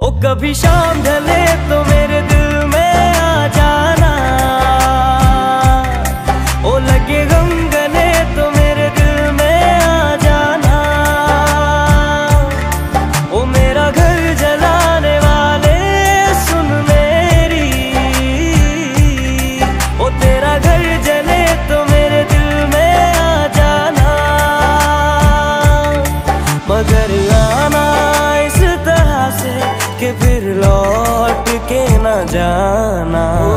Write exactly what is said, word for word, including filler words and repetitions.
ओ कभी शाम ढले तो मेरे दिल में आ जाना, ओ लगे गम गले तो मेरे दिल में आ जाना। ओ मेरा घर जलाने वाले सुन मेरी, ओ तेरा घर जले तो मेरे दिल में आ जाना। मगर आना इस तरह से कि फिर लौट के न जाना।